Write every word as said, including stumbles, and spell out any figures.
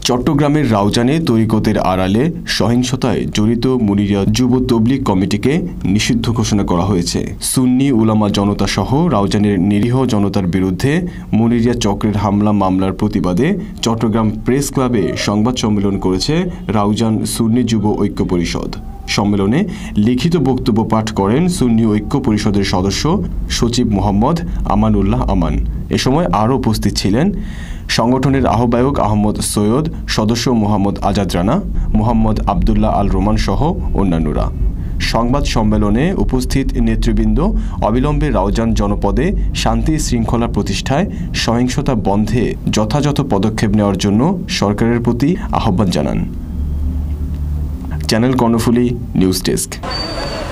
চট্টগ্রামের রাউজানে তরিকতের আড়ালে সহিংসতায় জড়িত মুনিরিয়া যুব তবলিগ কমিটিকে নিষিদ্ধ ঘোষণা করা হয়েছে। সুন্নি উলামা জনতা সহ রাউজানের নিরীহ জনতার বিরুদ্ধে মুনিরিয়া চক্রের হামলা মামলার প্রতিবাদে চট্টগ্রাম প্রেস ক্লাবে সংবাদ সম্মেলন করেছে রাউজান সুন্নি যুব ঐক্য পরিষদ। সম্মেলনে লিখিত বক্তব্য পাঠ করেন সুন্নি ঐক্য পরিষদের সদস্য সচিব মোহাম্মদ আমানুল্লাহ আমান। এ সময় আরও উপস্থিত ছিলেন সংগঠনের আহ্বায়ক আহমদ সৈয়দ, সদস্য মোহাম্মদ আজাদ রানা, মোহাম্মদ আবদুল্লাহ আল রোমান সহ অন্যান্যরা। সংবাদ সম্মেলনে উপস্থিত নেতৃবৃন্দ অবিলম্বে রাউজান জনপদে শান্তি শৃঙ্খলা প্রতিষ্ঠায় সহিংসতা বন্ধে যথাযথ পদক্ষেপ নেওয়ার জন্য সরকারের প্রতি আহ্বান জানান। Channel Karnaphuli news desk.